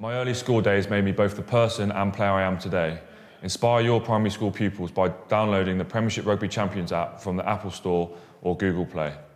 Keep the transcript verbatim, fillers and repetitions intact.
My early school days made me both the person and player I am today. Inspire your primary school pupils by downloading the Premiership Rugby Champions app from the Apple Store or Google Play.